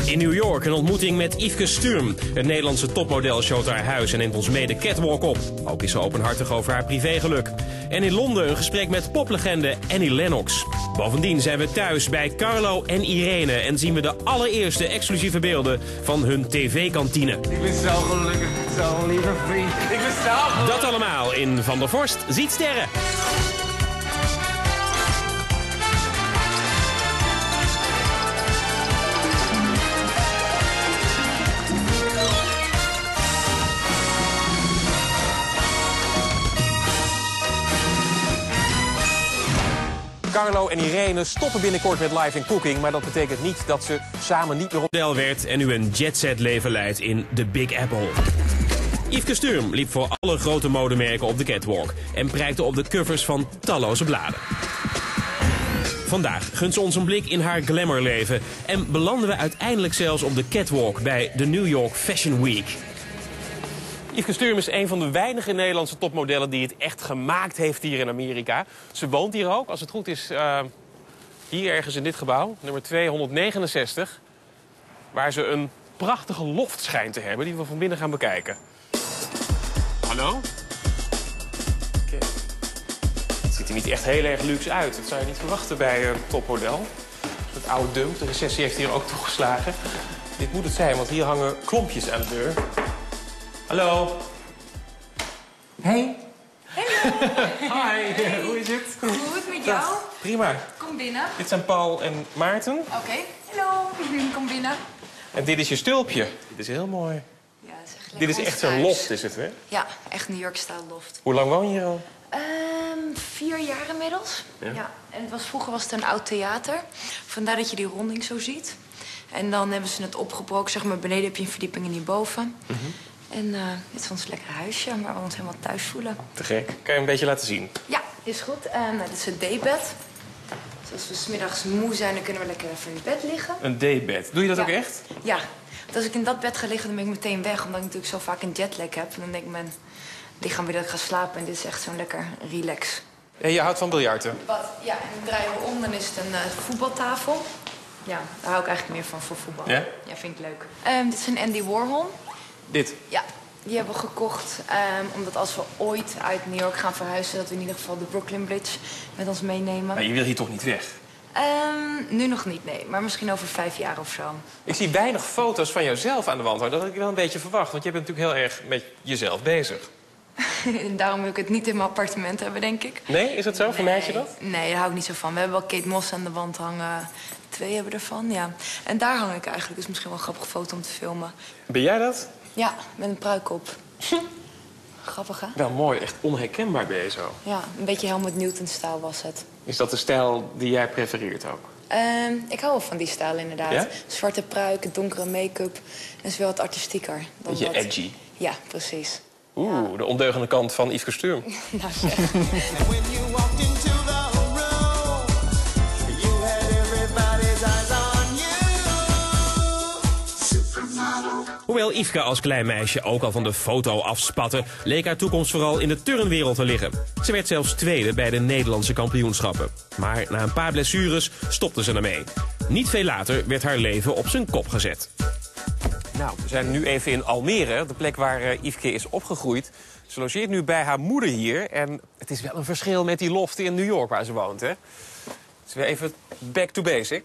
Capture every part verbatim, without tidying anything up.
In New York een ontmoeting met Yveske Sturm. Het Nederlandse topmodel showt haar huis en neemt ons mee de catwalk op. Ook is ze openhartig over haar privégeluk. En in Londen een gesprek met poplegende Annie Lennox. Bovendien zijn we thuis bij Carlo en Irene en zien we de allereerste exclusieve beelden van hun tv-kantine. Ik ben zo gelukkig, zo'n lieve vriend. Ik ben zo gelukkig. Dat allemaal in Van der Vorst ziet sterren. Carlo en Irene stoppen binnenkort met Live in Cooking, maar dat betekent niet dat ze samen niet meer op model werd en nu een jetset leven leidt in The Big Apple. Yveske Sturm liep voor alle grote modemerken op de catwalk en prijkte op de covers van talloze bladen. Vandaag gunt ze ons een blik in haar glamourleven en belanden we uiteindelijk zelfs op de catwalk bij de New York Fashion Week. Yveske Sturm is een van de weinige Nederlandse topmodellen die het echt gemaakt heeft hier in Amerika. Ze woont hier ook, als het goed is, uh, hier ergens in dit gebouw, nummer tweehonderdnegenenzestig. Waar ze een prachtige loft schijnt te hebben, die we van binnen gaan bekijken. Hallo? Okay. Het ziet er niet echt heel erg luxe uit. Dat zou je niet verwachten bij een topmodel. Het oude dump, de recessie heeft hier ook toegeslagen. Dit moet het zijn, want hier hangen klompjes aan de deur. Hallo. Hey. Hi, hoe is het? Goed, met jou? Prima. Kom binnen. Dit zijn Paul en Maarten. Oké. Okay. Hallo, kom binnen. En dit is je stulpje. Dit is heel mooi. Ja, het is echt dit is echt zo'n loft, is het, hè? Ja, echt New York-style loft. Hoe lang woon je hier al? Um, vier jaar inmiddels. Ja. ja. En het was, vroeger was het een oud theater. Vandaar dat je die ronding zo ziet. En dan hebben ze het opgebroken. Zeg maar, beneden heb je een verdieping en hierboven. Mm-hmm. En uh, dit is ons lekker huisje, waar we ons helemaal thuis voelen. Te gek. Kan je een beetje laten zien? Ja, is goed. Uh, nou, dit is een daybed. Dus als we 's middags moe zijn, dan kunnen we lekker even in bed liggen. Een daybed. Doe je dat ja. ook echt? Ja. Want als ik in dat bed ga liggen, dan ben ik meteen weg. Omdat ik natuurlijk zo vaak een jetlag heb. En dan denk ik mijn lichaam weer dat ik ga slapen. En dit is echt zo'n lekker relax. En je houdt van biljarten? Wat? Ja, en dan draaien we om. Dan is het een uh, voetbaltafel. Ja, daar hou ik eigenlijk meer van voor voetbal. Ja? Ja, vind ik leuk. Um, dit is een Andy Warhol. Dit? Ja, die hebben we gekocht. Um, omdat als we ooit uit New York gaan verhuizen, dat we in ieder geval de Brooklyn Bridge met ons meenemen. Maar je wil hier toch niet weg? Um, nu nog niet, nee. Maar misschien over vijf jaar of zo. Ik zie weinig foto's van jouzelf aan de wand hangen. Dat had ik wel een beetje verwacht, want je bent natuurlijk heel erg met jezelf bezig. En daarom wil ik het niet in mijn appartement hebben, denk ik. Nee, is dat zo? Nee. Vermijd je dat? Nee, daar hou ik niet zo van. We hebben wel Kate Moss aan de wand hangen. Twee hebben we ervan, ja. En daar hang ik eigenlijk. Dus misschien wel een grappige foto om te filmen. Ben jij dat? Ja, met een pruik op. Grappig, hè? Wel mooi, echt onherkenbaar ben je zo. Ja, een beetje Helmut Newton-stijl was het. Is dat de stijl die jij prefereert ook? Uh, ik hou wel van die stijl, inderdaad. Ja? Zwarte pruik, donkere make-up. En is wel wat artistieker. Dan Beetje wat... edgy. Ja, precies. Oeh, ja. De ondeugende kant van Yveske Sturm. Nou zeg. Hoewel Yveske als klein meisje ook al van de foto afspatte, leek haar toekomst vooral in de turnwereld te liggen. Ze werd zelfs tweede bij de Nederlandse kampioenschappen. Maar na een paar blessures stopte ze ermee. Niet veel later werd haar leven op zijn kop gezet. Nou, we zijn nu even in Almere, de plek waar uh, Yveske is opgegroeid. Ze logeert nu bij haar moeder hier en het is wel een verschil met die loften in New York waar ze woont, hè? Dus weer even back to basic.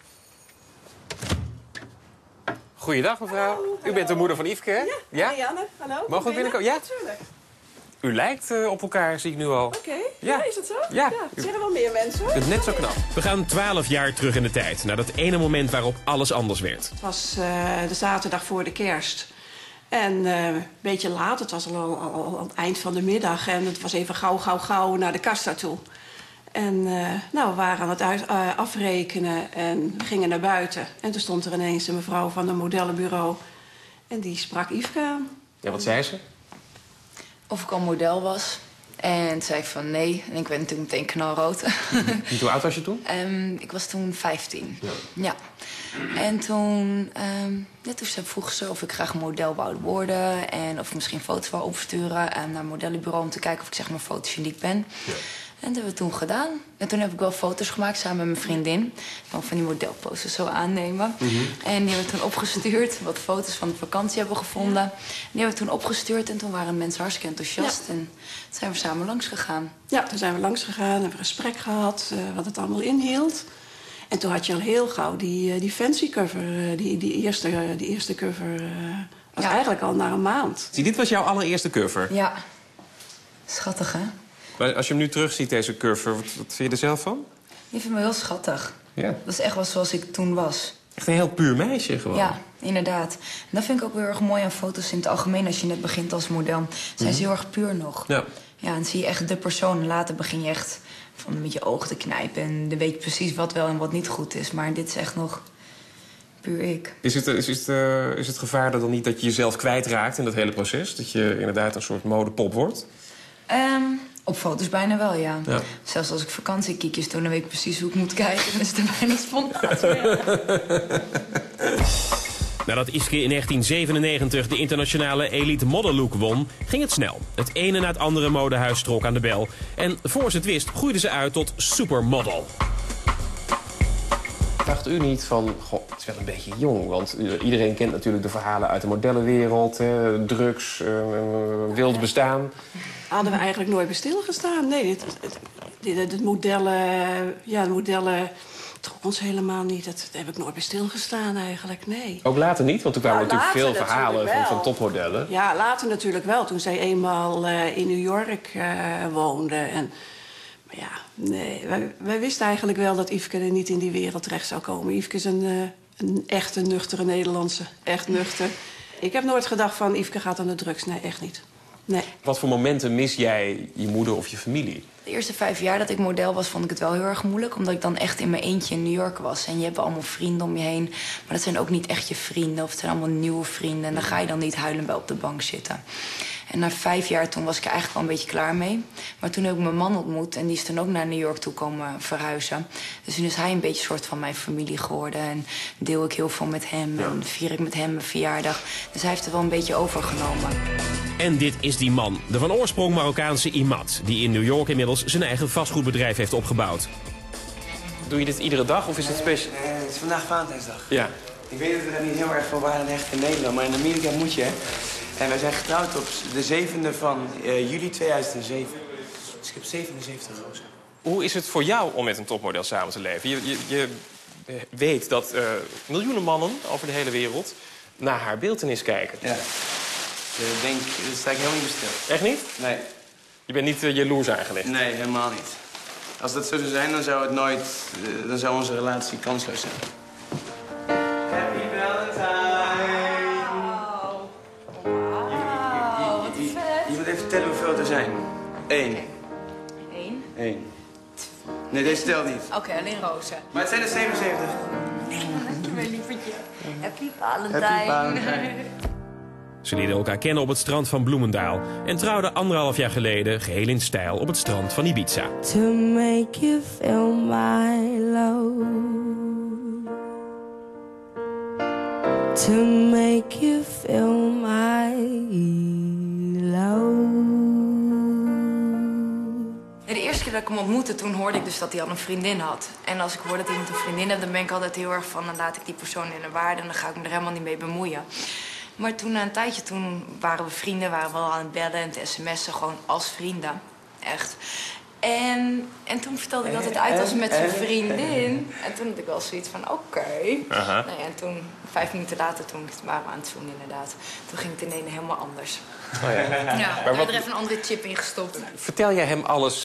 Goeiedag, mevrouw. Hallo, U bent de moeder van Yveske, hè? Ja, ja? Marianne. Hallo. Mogen we binnenkomen? Ja, natuurlijk. U lijkt uh, op elkaar, zie ik nu al. Oké, okay. ja. ja, is dat zo? Ja. ja. Er zijn er wel meer mensen, hoor. Het is net zo knap. We gaan twaalf jaar terug in de tijd, naar dat ene moment waarop alles anders werd. Het was uh, de zaterdag voor de kerst. En uh, een beetje laat, het was al, al, al aan het eind van de middag. En het was even gauw, gauw, gauw naar de kassa toe. En uh, nou, we waren aan het uit, uh, afrekenen en we gingen naar buiten. En toen stond er ineens een mevrouw van een modellenbureau. En die sprak Yveske aan. Ja, wat zei ze? Of ik al model was. En toen zei ik van nee. En ik werd natuurlijk meteen knalrood. En hoe oud was je toen? Um, ik was toen vijftien. Ja. ja. En toen, um, ja, toen vroeg ze of ik graag een model wou worden. En of ik misschien foto's wou opsturen um, naar een modellenbureau om te kijken of ik zeg maar fotogeniek ben. En dat hebben we toen gedaan. En toen heb ik wel foto's gemaakt samen met mijn vriendin. Van, van die modelposters zo aannemen. Mm-hmm. En die hebben we toen opgestuurd. Wat foto's van de vakantie hebben we gevonden. En die hebben we toen opgestuurd. En toen waren mensen hartstikke enthousiast. Ja. En toen zijn we samen langs gegaan. Ja, toen zijn we langs gegaan. Hebben we een gesprek gehad. Uh, wat het allemaal inhield. En toen had je al heel gauw die, uh, die fancy cover. Uh, die, die, eerste, uh, die eerste cover uh, was ja. eigenlijk al na een maand. Zie, dit was jouw allereerste cover? Ja. Schattig, hè? Maar als je hem nu terugziet, deze cover, wat, wat vind je er zelf van? Die vind ik me heel schattig. Ja. Dat is echt wel zoals ik toen was. Echt een heel puur meisje gewoon. Ja, inderdaad. En dat vind ik ook heel erg mooi aan foto's in het algemeen. Als je net begint als model, zijn mm-hmm. ze heel erg puur nog. Ja. Ja, en zie je echt de persoon. En later begin je echt van met je ogen te knijpen. En dan weet je precies wat wel en wat niet goed is. Maar dit is echt nog puur ik. Is het, is, het, uh, is het gevaar dan niet dat je jezelf kwijtraakt in dat hele proces? Dat je inderdaad een soort modepop wordt? Um, op foto's bijna wel, ja. ja. Zelfs als ik vakantiekiekjes doe, dan weet ik precies hoe ik moet kijken. Dan is het er bijna spontaan. Nadat Yveske in negentien zevenennegentig de internationale Elite Model Look won, ging het snel. Het ene na het andere modehuis trok aan de bel. En voor ze het wist, groeide ze uit tot supermodel. Dacht u niet van, goh, het is wel een beetje jong. Want iedereen kent natuurlijk de verhalen uit de modellenwereld. Hè, drugs, uh, wild bestaan. Hadden we eigenlijk nooit bij stilgestaan. Nee, het, het, het, het modellen, ja, de modellen trok ons helemaal niet. Dat, dat heb ik nooit bij stilgestaan eigenlijk, nee. Ook later niet? Want toen kwamen nou, natuurlijk veel verhalen natuurlijk van, van topmodellen. Ja, later natuurlijk wel. Toen zij eenmaal uh, in New York uh, woonde. En, maar ja, nee, wij, wij wisten eigenlijk wel dat Yveske er niet in die wereld terecht zou komen. Yveske is een, uh, een echte nuchtere Nederlandse. Echt nuchter. Ik heb nooit gedacht van Yveske gaat aan de drugs. Nee, echt niet. Nee. Wat voor momenten mis jij je moeder of je familie? De eerste vijf jaar dat ik model was, vond ik het wel heel erg moeilijk. Omdat ik dan echt in mijn eentje in New York was. En je hebt allemaal vrienden om je heen. Maar dat zijn ook niet echt je vrienden. Of het zijn allemaal nieuwe vrienden. En dan ga je dan niet huilend bij op de bank zitten. En na vijf jaar toen was ik er eigenlijk wel een beetje klaar mee. Maar toen heb ik mijn man ontmoet. En die is toen ook naar New York toe komen verhuizen. Dus toen is hij een beetje een soort van mijn familie geworden. En deel ik heel veel met hem. Ja. En vier ik met hem mijn verjaardag. Dus hij heeft het wel een beetje overgenomen. En dit is die man, de van oorsprong Marokkaanse Imad, die in New York inmiddels zijn eigen vastgoedbedrijf heeft opgebouwd. Doe je dit iedere dag of is het speciaal? Nee, nee, het is vandaag Valentijnsdag. Ja. Ik weet dat we daar niet heel erg van waren echt in Nederland, maar in Amerika moet je. En wij zijn getrouwd op de zevende van uh, juli tweeduizend zeven. Dus ik heb zevenenzeventig rozen. Hoe is het voor jou om met een topmodel samen te leven? Je, je, je weet dat uh, miljoenen mannen over de hele wereld naar haar beeltenis kijken. Ja. Ik denk, daar sta ik helemaal niet bij stil. Echt niet? Nee. Je bent niet uh, jaloers aangelegd? Nee, helemaal niet. Als dat zo zou zijn, dan zou het nooit... Uh, dan zou onze relatie kansloos zijn. Happy Valentine! Wauw, wat vet. Je moet even vertellen hoeveel er zijn. Eén. Eén. Eén. Nee, deze telt niet. Oké, okay, alleen rozen. Maar het zijn er zevenenzeventig. Dankjewel, lievertje. Happy Valentine. Happy Valentine. Ze leerden elkaar kennen op het strand van Bloemendaal en trouwden anderhalf jaar geleden geheel in stijl op het strand van Ibiza. To make you feel my love, to make you feel my love. De eerste keer dat ik hem ontmoette, toen hoorde ik dus dat hij al een vriendin had. En als ik hoor dat iemand een vriendin heeft, dan ben ik altijd heel erg van... dan laat ik die persoon in de waarde en dan ga ik me er helemaal niet mee bemoeien. Maar toen na een tijdje, toen waren we vrienden, waren we al aan het bellen en te sms'en, gewoon als vrienden. Echt. En, en toen vertelde ik dat het uit was met zijn vriendin. En toen had ik wel zoiets van, oké. Okay. Uh-huh. Nou ja, en toen, vijf minuten later, toen waren we aan het zoenen inderdaad. Toen ging het ineens helemaal anders. Oh ja. Ja, we hebben er even een andere chip in gestopt. Vertel jij hem alles